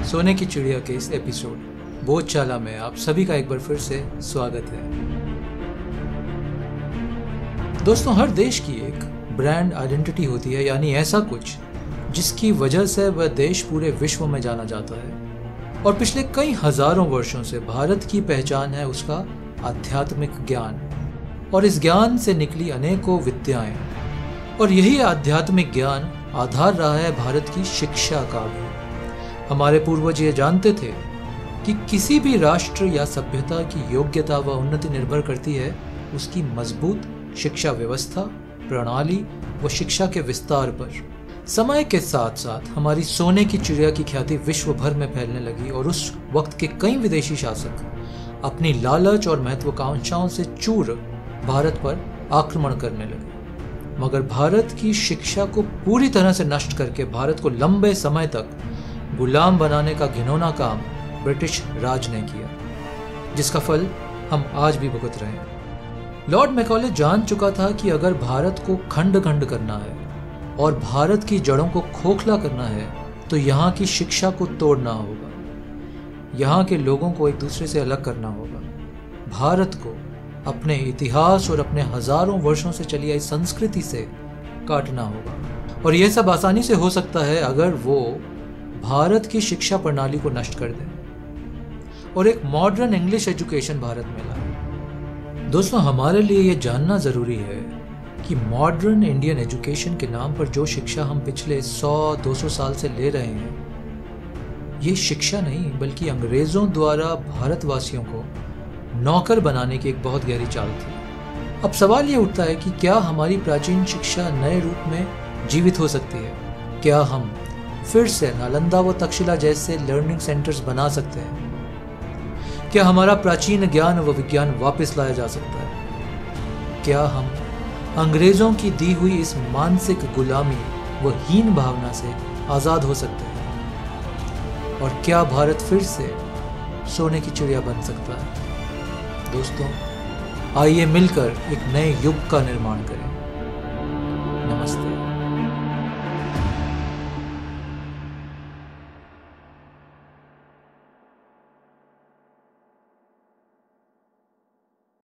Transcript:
सोने की चिड़िया के इस एपिसोड बोधशाला में आप सभी का एक बार फिर से स्वागत है। दोस्तों, हर देश की एक ब्रांड आइडेंटिटी होती है, यानी ऐसा कुछ जिसकी वजह से वह देश पूरे विश्व में जाना जाता है। और पिछले कई हजारों वर्षों से भारत की पहचान है उसका आध्यात्मिक ज्ञान, और इस ज्ञान से निकली अनेकों विद्याएं, और यही आध्यात्मिक ज्ञान आधार रहा है भारत की शिक्षा का भी। हमारे पूर्वज ये जानते थे कि किसी भी राष्ट्र या सभ्यता की योग्यता व उन्नति निर्भर करती है उसकी मजबूत शिक्षा व्यवस्था, प्रणाली व शिक्षा के विस्तार पर। समय के साथ साथ हमारी सोने की चिड़िया की ख्याति विश्व भर में फैलने लगी और उस वक्त के कई विदेशी शासक अपनी लालच और महत्वाकांक्षाओं से चूर भारत पर आक्रमण करने लगे। मगर भारत की शिक्षा को पूरी तरह से नष्ट करके भारत को लंबे समय तक गुलाम बनाने का घिनौना काम ब्रिटिश राज ने किया, जिसका फल हम आज भी भुगत रहे हैं। लॉर्ड मैकॉले जान चुका था कि अगर भारत को खंड खंड करना है और भारत की जड़ों को खोखला करना है तो यहाँ की शिक्षा को तोड़ना होगा, यहाँ के लोगों को एक दूसरे से अलग करना होगा, भारत को अपने इतिहास और अपने हजारों वर्षों से चली आई संस्कृति से काटना होगा। और यह सब आसानी से हो सकता है अगर वो भारत की शिक्षा प्रणाली को नष्ट कर दें और एक मॉडर्न इंग्लिश एजुकेशन भारत में लाए। दोस्तों, हमारे लिए ये जानना जरूरी है कि मॉडर्न इंडियन एजुकेशन के नाम पर जो शिक्षा हम पिछले 100-200 साल से ले रहे हैं, ये शिक्षा नहीं बल्कि अंग्रेजों द्वारा भारतवासियों को नौकर बनाने की एक बहुत गहरी चाल थी। अब सवाल ये उठता है कि क्या हमारी प्राचीन शिक्षा नए रूप में जीवित हो सकती है? क्या हम फिर से नालंदा व तक्षशिला जैसे लर्निंग सेंटर्स बना सकते हैं? क्या हमारा प्राचीन ज्ञान व विज्ञान वापस लाया जा सकता है? क्या हम अंग्रेजों की दी हुई इस मानसिक गुलामी व हीन भावना से आजाद हो सकते हैं? और क्या भारत फिर से सोने की चिड़िया बन सकता है? दोस्तों, आइए मिलकर एक नए युग का निर्माण करें। नमस्ते।